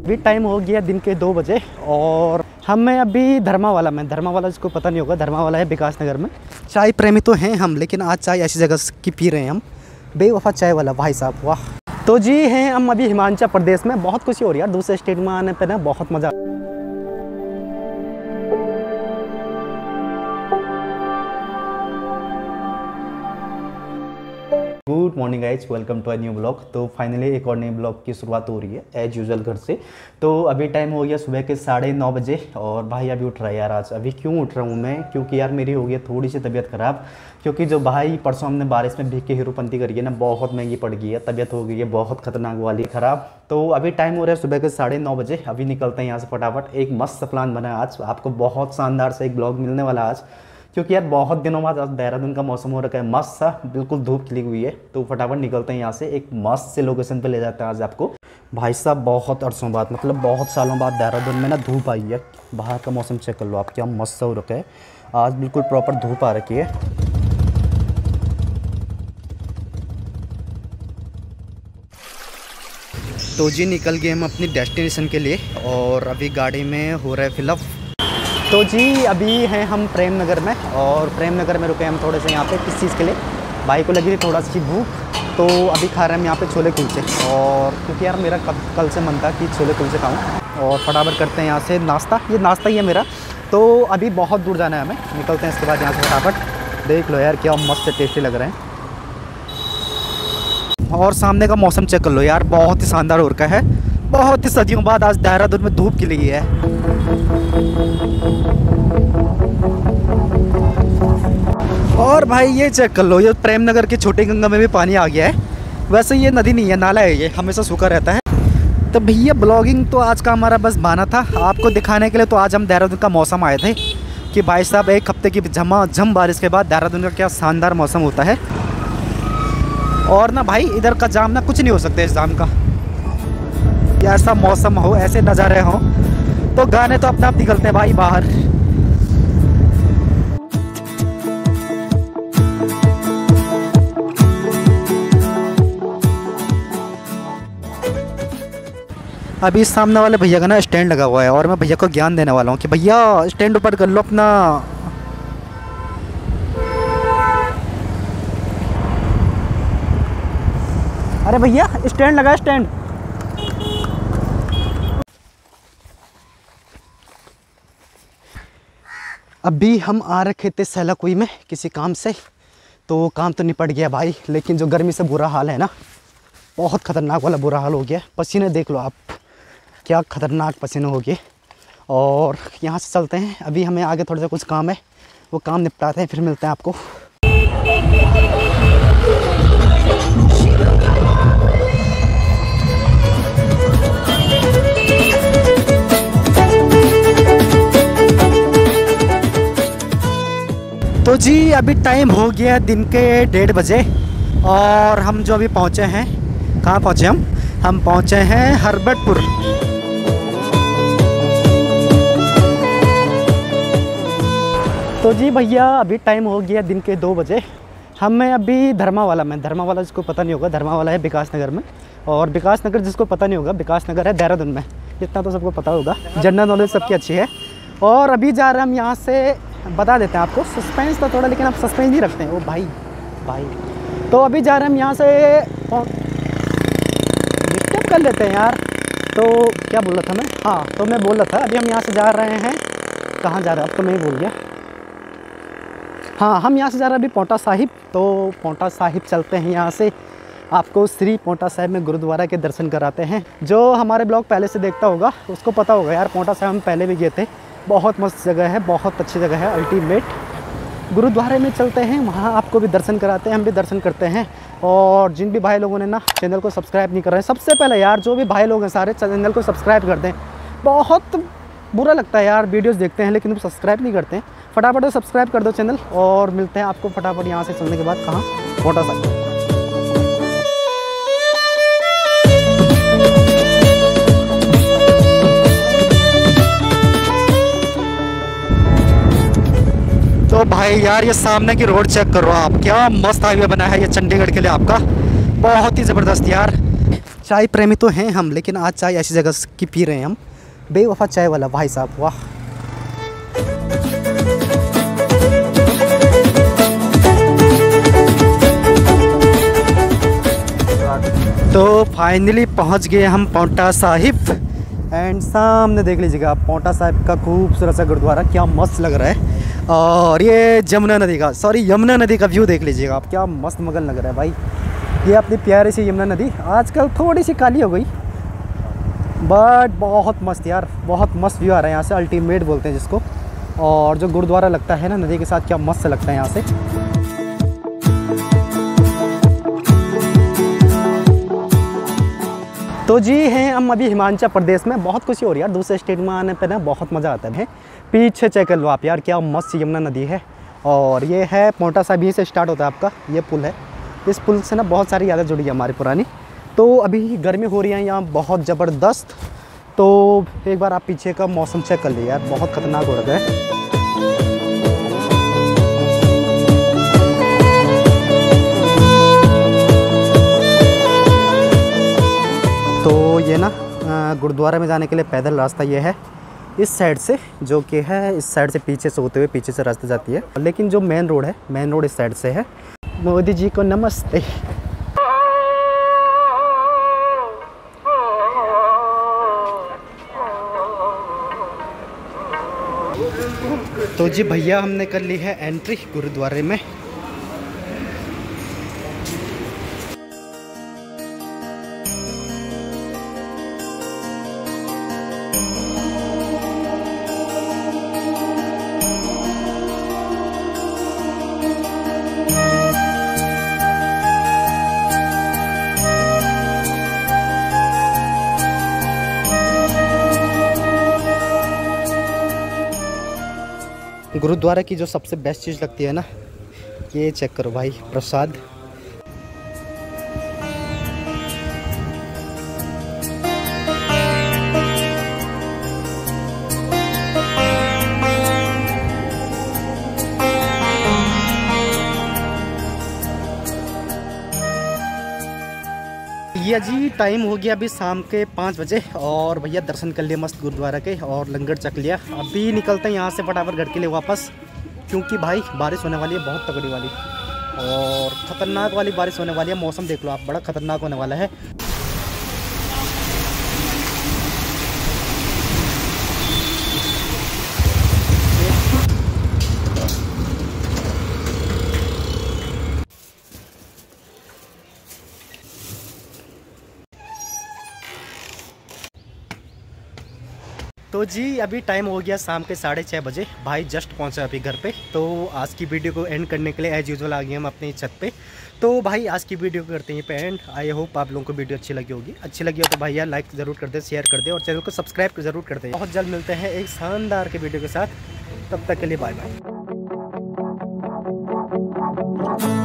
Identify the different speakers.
Speaker 1: अभी टाइम हो गया दिन के 2 बजे और हमें अभी धर्मावाला जिसको पता नहीं होगा, धर्मावाला है विकास नगर में। चाय प्रेमी तो हैं हम, लेकिन आज चाय ऐसी जगह की पी रहे हैं हम, बेवफा चाय वाला भाई साहब, वाह। तो जी हैं हम अभी हिमाचल प्रदेश में। बहुत खुशी हो रही है यार, दूसरे स्टेट में आने पर ना बहुत मज़ा। Good morning guys, welcome to a new blog. तो फाइनली एक और नए ब्लॉग की शुरुआत हो रही है एज यूजुअल घर से। तो अभी टाइम हो गया सुबह के 9:30 बजे और भाई अभी उठ रहा है यार। आज अभी क्यों उठ रहा हूँ मैं, क्योंकि यार मेरी हो गई थोड़ी सी तबीयत ख़राब, क्योंकि जो भाई परसों हमने बारिश में भीग के हीरोपंती करी है ना, बहुत महंगी पड़ गई है, तबीयत हो गई है बहुत खतरनाक वाली ख़राब। तो अभी टाइम हो रहा है सुबह के 9:30 बजे। अभी निकलते हैं यहाँ से फटाफट। एक मस्त प्लान बना है आज, आपको बहुत शानदार से एक ब्लॉग मिलने वाला आज, क्योंकि यार बहुत दिनों बाद आज देहरादून का मौसम हो रखा है मस्त सा, बिल्कुल धूप खिली हुई है। तो फटाफट निकलते हैं यहाँ से, एक मस्त से लोकेशन पे ले जाते हैं आज आपको। भाई साहब बहुत अरसों बाद, मतलब बहुत सालों बाद देहरादून में ना धूप आई है। बाहर का मौसम चेक कर लो आप, क्या मस्त सा हो रखा है आज, बिल्कुल प्रॉपर धूप आ रखी है। तो जी निकल गए हम अपनी डेस्टिनेशन के लिए और अभी गाड़ी में हो रहा है फिलअप। तो जी अभी हैं हम प्रेम नगर में और प्रेम नगर में रुके हम थोड़े से यहाँ पे किस चीज़ के लिए, भाई को लगी थी थोड़ा सी भूख, तो अभी खा रहे हैं हम यहाँ पे छोले कुलचे। और क्योंकि यार मेरा कल से मन था कि छोले कुलचे खाऊं, और फटाफट करते हैं यहाँ से नाश्ता। ये नाश्ता ही है मेरा। तो अभी बहुत दूर जाना है हमें, निकलते हैं इसके बाद यहाँ से फटाफट। देख लो यार क्या मस्त से टेस्टी लग रहे हैं, और सामने का मौसम चेक कर लो यार, बहुत ही शानदार हो रखा है। बहुत ही सदियों बाद आज देहरादून में धूप खिली है। और भाई ये चेक कर लो, ये प्रेम नगर के छोटे गंगा में भी पानी आ गया है। वैसे ये नदी नहीं है, नाला है, ये हमेशा सूखा रहता है। तो भैया ब्लॉगिंग तो आज का हमारा बस बहाना था आपको दिखाने के लिए। तो आज हम देहरादून का मौसम आए थे कि भाई साहब एक हफ्ते की झमाझम बारिश के बाद देहरादून का क्या शानदार मौसम होता है। और ना भाई इधर का जाम ना कुछ नहीं हो सकता इस जाम का, ऐसा मौसम हो, ऐसे नज़ारे हों तो गाने तो अपने आप निकलते हैं भाई बाहर। अभी सामने वाले भैया का ना स्टैंड लगा हुआ है और मैं भैया को ज्ञान देने वाला हूँ कि भैया स्टैंड ऊपर कर लो अपना। अरे भैया स्टैंड लगा, स्टैंड। अभी हम आ रखे थे सैलाकुई में किसी काम से, तो काम तो निपट गया भाई, लेकिन जो गर्मी से बुरा हाल है ना, बहुत ख़तरनाक वाला बुरा हाल हो गया। पसीने देख लो आप, क्या ख़तरनाक पसीने हो गए। और यहाँ से चलते हैं, अभी हमें आगे थोड़ा सा कुछ काम है, वो काम निपटाते हैं, फिर मिलते हैं आपको। तो जी अभी टाइम हो गया दिन के 1:30 बजे और हम जो अभी पहुँचे हैं, कहाँ पहुँचे हम पहुँचे हैं हरबटपुर। तो जी भैया अभी टाइम हो गया दिन के 2 बजे। हमें अभी धर्मावाला जिसको पता नहीं होगा, धर्मावाला है विकास नगर में, और विकास नगर जिसको पता नहीं होगा, विकास नगर है देहरादून में, इतना तो सबको पता होगा, जनरल नॉलेज सबकी अच्छी है। और अभी जा रहे हैं हम यहाँ से, बता देते हैं आपको, सस्पेंस था थोड़ा, लेकिन आप सस्पेंस नहीं रखते हैं ओ भाई। तो अभी जा रहे हैं हम यहाँ से, डिस्टर्ब कर लेते हैं यार। तो क्या बोल रहा था मैं, हाँ तो मैं बोल रहा था अभी हम यहाँ से जा रहे हैं, कहाँ जा रहे हैं अब तो मैं ही भूल गया। हाँ हम यहाँ से जा रहे हैं अभी पौंटा साहिब। तो पौंटा साहिब चलते हैं, यहाँ से आपको श्री पौंटा साहिब में गुरुद्वारा के दर्शन कराते हैं। जो हमारे ब्लॉग पहले से देखता होगा उसको पता होगा यार, पौंटा साहिब हम पहले भी गए थे, बहुत मस्त जगह है, बहुत अच्छी जगह है, अल्टीमेट। गुरुद्वारे में चलते हैं, वहाँ आपको भी दर्शन कराते हैं, हम भी दर्शन करते हैं। और जिन भी भाई लोगों ने ना चैनल को सब्सक्राइब नहीं कर रहे हैं, सबसे पहले यार जो भी भाई लोग हैं सारे चैनल को सब्सक्राइब कर दें। बहुत बुरा लगता है यार, वीडियोस देखते हैं लेकिन तुम सब्सक्राइब नहीं करते हैं। फटाफट सब्सक्राइब कर दो चैनल, और मिलते हैं आपको फटाफट यहाँ से चलने के बाद कहाँ, पौंटा साहिब। तो भाई यार ये सामने की रोड चेक करो आप, क्या मस्त हाईवे बना है ये चंडीगढ़ के लिए आपका, बहुत ही ज़बरदस्त यार। चाय प्रेमी तो हैं हम, लेकिन आज चाय ऐसी जगह की पी रहे हैं हम, बेवफा चाय वाला भाई साहब, वाह। तो फाइनली पहुंच गए हम पांवटा साहिब एंड सामने देख लीजिएगा आप पांवटा साहिब का खूबसूरत सा गुरुद्वारा, क्या मस्त लग रहा है। और ये यमुना नदी का व्यू देख लीजिएगा आप, क्या मस्त मगन लग रहा है भाई। ये अपनी प्यारी सी यमुना नदी आजकल थोड़ी सी काली हो गई, बट बहुत मस्त यार, बहुत मस्त व्यू आ रहा है यहाँ से, अल्टीमेट बोलते हैं जिसको। और जो गुरुद्वारा लगता है ना नदी के साथ, क्या मस्त लगता है यहाँ से। तो जी हैं हम अभी हिमाचल प्रदेश में, बहुत खुशी हो रही है यार, दूसरे स्टेट में आने पे ना बहुत मज़ा आता है। पीछे चेक कर लो आप यार, क्या मस्त यमुना नदी है। और ये है पांवटा साहिब, यहीं से स्टार्ट होता है आपका, ये पुल है। इस पुल से ना बहुत सारी यादें जुड़ी है हमारी पुरानी। तो अभी गर्मी हो रही है यहाँ बहुत ज़बरदस्त, तो एक बार आप पीछे का मौसम चेक कर लीजिए यार, बहुत ख़तरनाक हो रहा है। तो ये ना गुरुद्वारा में जाने के लिए पैदल रास्ता ये है इस साइड से, जो कि है इस साइड से पीछे से होते हुए पीछे से रास्ता जाती है, लेकिन जो मेन रोड है, मेन रोड इस साइड से है। मोदी जी को नमस्ते। तो जी भैया हमने कर ली है एंट्री गुरुद्वारे में। गुरुद्वारा की जो सबसे बेस्ट चीज़ लगती है ना, ये चेक करो भाई, प्रसाद। ये जी टाइम हो गया अभी शाम के 5 बजे, और भैया दर्शन कर लिए मस्त गुरुद्वारा के और लंगर चख लिया। अभी निकलते हैं यहाँ से फटाफट घर के लिए वापस, क्योंकि भाई बारिश होने वाली है बहुत तगड़ी वाली, और ख़तरनाक वाली बारिश होने वाली है। मौसम देख लो आप, बड़ा ख़तरनाक होने वाला है। तो जी अभी टाइम हो गया शाम के 6:30 बजे, भाई जस्ट पहुंचा अभी घर पे। तो आज की वीडियो को एंड करने के लिए एज यूजुअल आ गए हम अपनी छत पे। तो भाई आज की वीडियो को करते हैं पे एंड। आई होप आप लोगों को वीडियो अच्छी लगी होगी, अच्छी लगी हो तो भाई यार लाइक ज़रूर कर दे, शेयर कर दे और चैनल को सब्सक्राइब ज़रूर कर दे। बहुत जल्द मिलते हैं एक शानदार के वीडियो के साथ, तब तक के लिए बाय बाय।